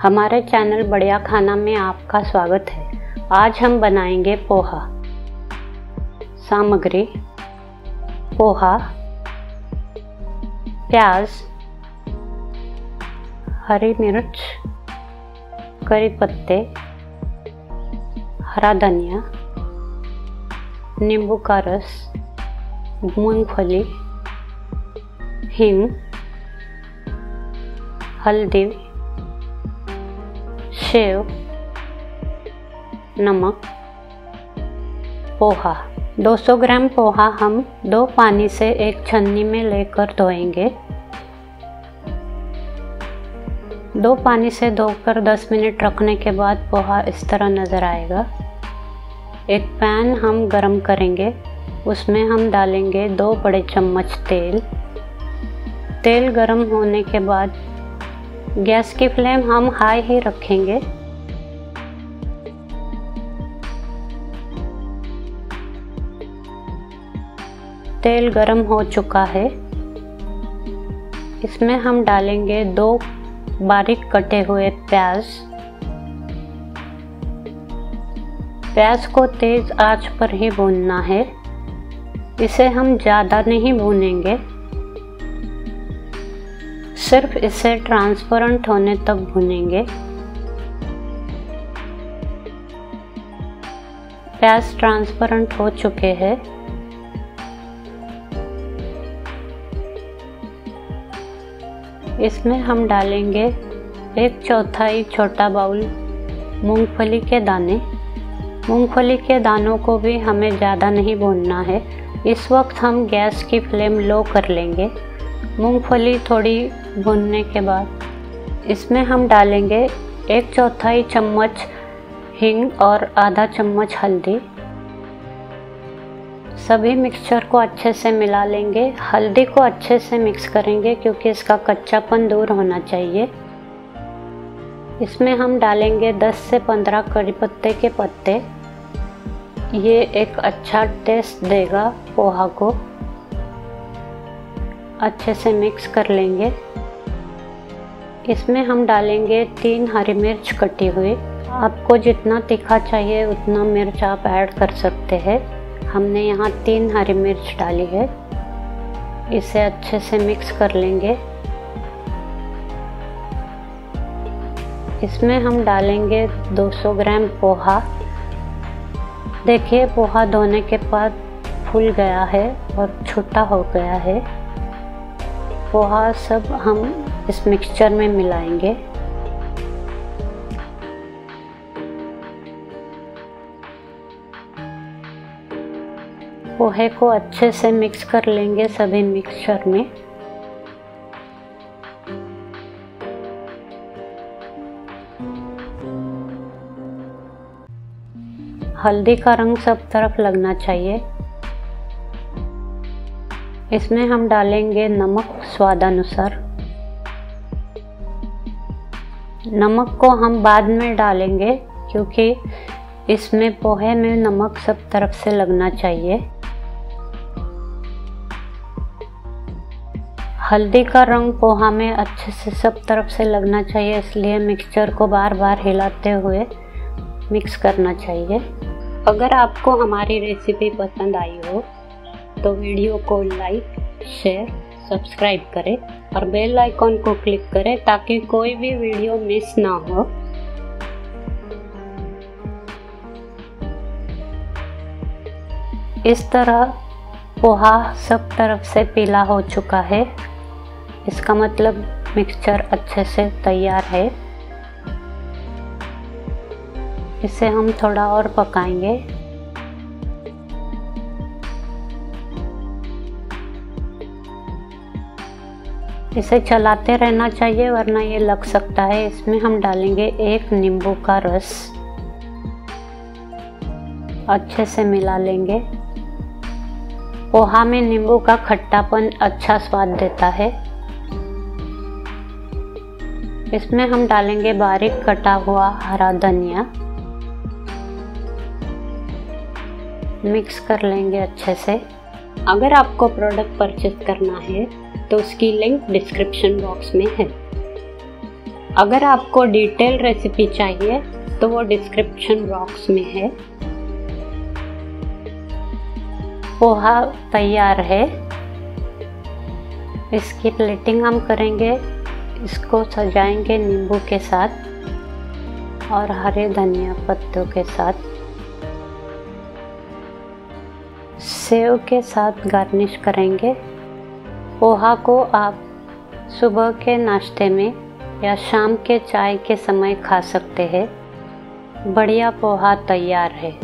हमारे चैनल बढ़िया खाना में आपका स्वागत है। आज हम बनाएंगे पोहा। सामग्री: पोहा, प्याज, हरी मिर्च, करी पत्ते, हरा धनिया, नींबू का रस, मूंगफली, हींग, हल्दी, सेव, नमक। पोहा: 200 ग्राम पोहा हम 2 पानी से एक छन्नी में लेकर धोएंगे। 2 पानी से धोकर 10 मिनट रखने के बाद पोहा इस तरह नज़र आएगा। एक पैन हम गरम करेंगे, उसमें हम डालेंगे 2 बड़े चम्मच तेल। तेल गरम होने के बाद गैस की फ्लेम हम हाई ही रखेंगे। तेल गरम हो चुका है, इसमें हम डालेंगे 2 बारीक कटे हुए प्याज। प्याज को तेज आंच पर ही भूनना है, इसे हम ज़्यादा नहीं भूनेंगे, सिर्फ इसे ट्रांसपेरेंट होने तक भूनेंगे। प्याज ट्रांसपेरेंट हो चुके हैं। इसमें हम डालेंगे 1/4 छोटा बाउल मूंगफली के दाने। मूंगफली के दानों को भी हमें ज़्यादा नहीं भूनना है। इस वक्त हम गैस की फ्लेम लो कर लेंगे। मूंगफली थोड़ी भूनने के बाद इसमें हम डालेंगे 1/4 चम्मच हींग और आधा चम्मच हल्दी। सभी मिक्सचर को अच्छे से मिला लेंगे। हल्दी को अच्छे से मिक्स करेंगे क्योंकि इसका कच्चापन दूर होना चाहिए। इसमें हम डालेंगे 10 से 15 करी पत्ते के पत्ते। ये एक अच्छा टेस्ट देगा पोहा को। अच्छे से मिक्स कर लेंगे। इसमें हम डालेंगे 3 हरी मिर्च कटी हुई। आपको जितना तीखा चाहिए उतना मिर्च आप ऐड कर सकते हैं। हमने यहाँ 3 हरी मिर्च डाली है। इसे अच्छे से मिक्स कर लेंगे। इसमें हम डालेंगे 200 ग्राम पोहा। देखिए पोहा धोने के बाद फूल गया है और छोटा हो गया है। पोहा सब हम इस मिक्सचर में मिलाएंगे। पोहे को अच्छे से मिक्स कर लेंगे सभी मिक्सचर में। हल्दी का रंग सब तरफ लगना चाहिए। इसमें हम डालेंगे नमक स्वादानुसार। नमक को हम बाद में डालेंगे क्योंकि इसमें पोहे में नमक सब तरफ से लगना चाहिए। हल्दी का रंग पोहा में अच्छे से सब तरफ से लगना चाहिए, इसलिए मिक्सचर को बार बार हिलाते हुए मिक्स करना चाहिए। अगर आपको हमारी रेसिपी पसंद आई हो तो वीडियो को लाइक, शेयर, सब्सक्राइब करें और बेल आइकॉन को क्लिक करें ताकि कोई भी वीडियो मिस ना हो। इस तरह पोहा सब तरफ से पीला हो चुका है। इसका मतलब मिक्सचर अच्छे से तैयार है। इसे हम थोड़ा और पकाएंगे। इसे चलाते रहना चाहिए वरना ये लग सकता है। इसमें हम डालेंगे 1 नींबू का रस। अच्छे से मिला लेंगे। पोहा में नींबू का खट्टापन अच्छा स्वाद देता है। इसमें हम डालेंगे बारीक कटा हुआ हरा धनिया। मिक्स कर लेंगे अच्छे से। अगर आपको प्रोडक्ट परचेज करना है तो उसकी लिंक डिस्क्रिप्शन बॉक्स में है। अगर आपको डिटेल रेसिपी चाहिए तो वो डिस्क्रिप्शन बॉक्स में है। पोहा तैयार है। इसकी प्लेटिंग हम करेंगे। इसको सजाएंगे नींबू के साथ और हरे धनिया पत्तों के साथ। सेव के साथ गार्निश करेंगे। पोहा को आप सुबह के नाश्ते में या शाम के चाय के समय खा सकते हैं। बढ़िया पोहा तैयार है।